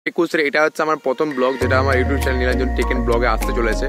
21 এটা হচ্ছে আমার প্রথম ব্লগ, যেটা আমার ইউটিউব চ্যানেল নীলাঞ্জন টেকেন ব্লগে আসতে চলেছে।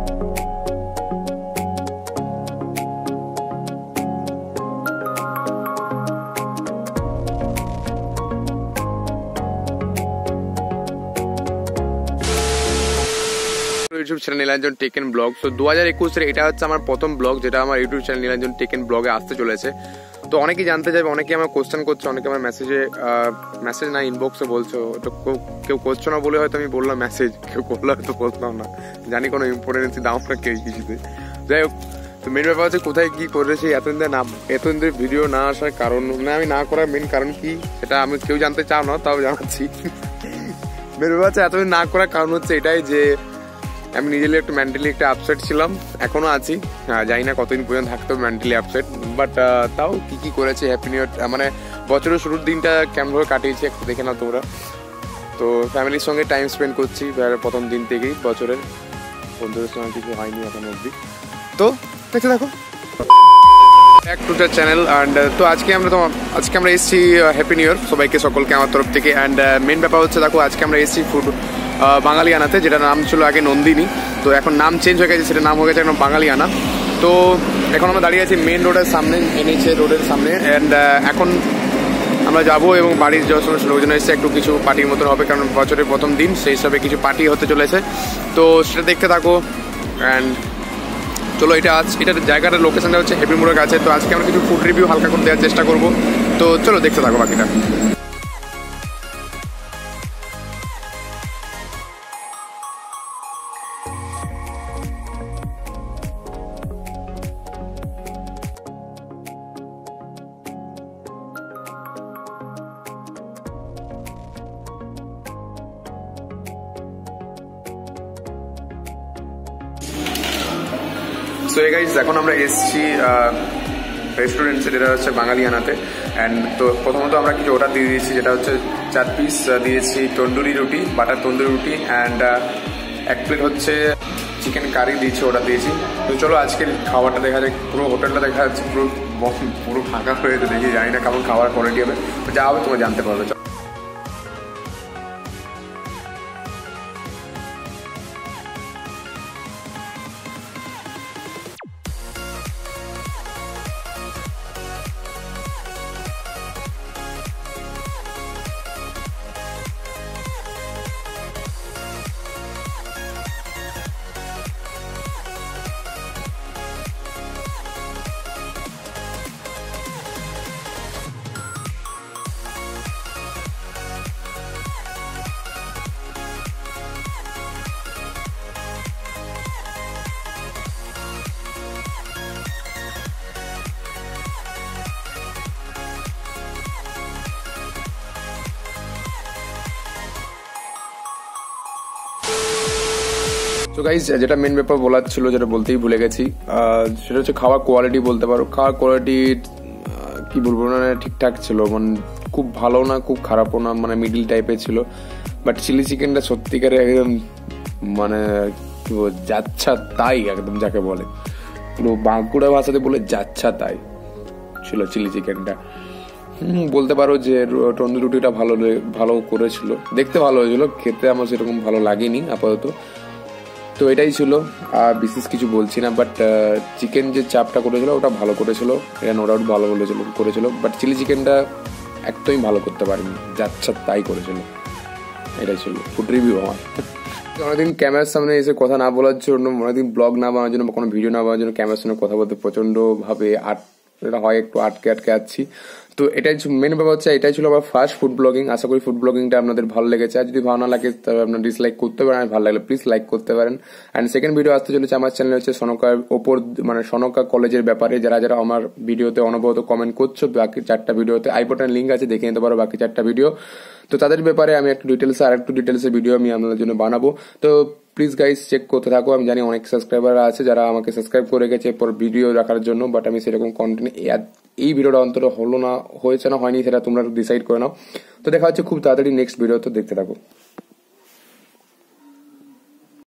YouTube channel Nilanjan taken blog. তো 2021 এটা হচ্ছে আমার প্রথম ব্লগ, যেটা আমার ইউটিউব চ্যানেল নীলাঞ্জন টেকেন ব্লগে আসতে চলেছে। তো অনেকেই জানতে চাইবে, অনেকে আমার কোশ্চেন করছে, অনেকে আমার মেসেজ না ইনবক্সে বলছো, তো কেউ করছো না বলে হয়তো আমি বললাম মেসেজ, কেউ করলে হয়তো বলতাম না, জানি কোনো ইম্পর্টেন্স দাম না কেউ কিছুতে। যাই হোক, তো মেন ব্যাপার হচ্ছে কোথায় কি করেছি, এতদিন ভিডিও না আসার কারণ, মানে আমি না করার মেন কারণ কি সেটা আমি কেউ জানতে চাও না, তাও জানাচ্ছি। মেন ব্যাপার হচ্ছে এতদিন না করার কারণ হচ্ছে এটাই যে আমি নিজেরই একটু মেন্টালি একটা আপসেট ছিলাম, এখনো আছি। জানি না কতদিন পর্যন্ত থাকতে হবে মেন্টালি আপসেট, বাট তাও কি করেছি হ্যাপি নিউ ইয়ার, মানে বছরের শুরুর দিনটা কেমনভাবে কাটিয়েছি একটু দেখে নাও তোমরা। তো ফ্যামিলির সঙ্গে টাইম স্পেন্ড করছি প্রথম দিন থেকেই বছরের, বন্ধুদের সঙ্গে কিছু হয়নি এখন অবধি। তো দেখতে দেখো back to the channel. And তো আজকে আমরা এসেছি হ্যাপি নিউ ইয়ার সবাইকে, সকলকে আমার তরফ থেকে। অ্যান্ড মেন ব্যাপার হচ্ছে দেখো, আজকে আমরা এসেছি বাঙালিয়ানাতে, যেটা নাম ছিল আগে নন্দিনী, তো এখন নাম চেঞ্জ হয়ে গেছে, সেটা নাম হয়ে গেছে এখন বাঙালিয়ানা। তো এখন আমরা দাঁড়িয়ে আছি মেন রোডের সামনে, NH রোডের সামনে। অ্যান্ড এখন আমরা যাবো এবং বাড়ির যে সমস্ত লোকজন এসেছে একটু কিছু পার্টির মতন হবে, কারণ বছরের প্রথম দিন, সেই হিসাবে কিছু পার্টি হতে চলেছে। তো সেটা দেখতে থাকো। অ্যান্ড চলো, এটার জায়গাটার লোকেশনটা হচ্ছে হেপি মোড়ের কাছে। তো আজকে আমরা কিছু ফুড রিভিউ হালকা করে দেওয়ার চেষ্টা করবো, তো চলো দেখতে থাকো বাকিটা। সো গাইস, এখন আমরা এসেছি রেস্টুরেন্টে, যেটা হচ্ছে বাঙালিয়ানাতে। অ্যান্ড তো প্রথমত আমরা কিছু অর্ডার দিয়ে দিয়েছি, যেটা হচ্ছে 4 পিস দিয়েছি তন্দুরি রুটি, বাটার তন্দুরি রুটি, অ্যান্ড 1 প্লেট হচ্ছে চিকেন কারি দিয়েছি, অর্ডার দিয়েছি। তো চলো আজকের খাবারটা দেখা যায়, পুরো হোটেলটা দেখা যাচ্ছে পুরো ফাঁকা হয়ে, তো দেখি জানি না কেমন খাবার কোয়ালিটি হবে, তো যা হবে তোমরা জানতে পারবে। তো গাইজ, যেটা মেন ব্যাপার বলার ছিল, যেটা বলতেই ভুলে গেছি, সেটা হচ্ছে খাওয়ার কোয়ালিটি বলতে পারো। খাওয়ার কোয়ালিটি কি বলবো, মানে ঠিকঠাক ছিল, মানে খুব ভালো না খুব খারাপও না, মানে মিডিল টাইপের ছিল। বাট চিলি চিকেনটা সত্যিকারে একদম, মানে কি বলবো, যাচ্ছা তাই, একদম যাকে বলে পুরো বাঁকুড়া ভাষাতে বলে যাচ্ছা তাই ছিল চিলি চিকেনটা। বলতে পারো যে তন্দুরি রুটিটা ভালো করেছিল, দেখতে ভালো হয়েছিল, খেতে আমার সেরকম ভালো লাগেনি আপাতত। তো এটাই ছিল, আর বিশেষ কিছু বলছি না। বাট চিকেন যে চাপটা করেছিল ওটা ভালো করেছিল, এটা নো ডাউট ভালো করেছিল। বাট চিলি চিকেনটা একদমই ভালো করতে পারেনি, যাচ্ছা তাই করেছিল। এটাই ছিল ফুড রিভিউ আমার। অনেকদিন ক্যামেরার সামনে এসে কথা না বলার জন্য, অনেকদিন ব্লগ না বানানোর জন্য, কোনো ভিডিও না বানানোর জন্য ক্যামেরার সামনে কথা বলতে প্রচন্ডভাবে এটা হয়, একটু আটকে আছি। তো এটাই মেন ব্যাপার হচ্ছে, এটাই ছিল আমার ফার্স্ট ফুড ব্লগিং। আশা করি ফুড ব্লগিংটা আপনাদের ভালো লেগেছে, আর যদি ভালো না লাগে তাহলে আপনার ডিসলাইক করতে পারেন, আর ভালো লাগলে প্লিজ লাইক করতে পারেন। অ্যান্ড সেকেন্ড ভিডিও আসতে চলেছে আমার চ্যানেলে, হচ্ছে সনকার ওপর, মানে সনকা কলেজের ব্যাপারে। যারা আমার ভিডিওতে অনবরত কমেন্ট করছো, বাকি 4টা ভিডিওতে আই বাটন লিঙ্ক আছে, দেখে নিতে পারো বাকি 4টা ভিডিও। তো তাদের ব্যাপারে আমি একটু ডিটেলসে ভিডিও আমি আপনাদের জন্য বানাবো। তো প্লিজ গাইস চেক করতে থাকো। আমি জানি অনেক সাবস্ক্রাইবার আছে যারা আমাকে সাবস্ক্রাইব করে গেছে পর ভিডিও রাখার জন্য, বাট আমি সেরকম কন্টেন্ট এই ভিডিওটা অন্তত হয়েছে না হয়নি সেটা তোমরা ডিসাইড করে নাও। তো দেখা হচ্ছে খুব তাড়াতাড়ি নেক্সট ভিডিও, তো দেখতে থাকো।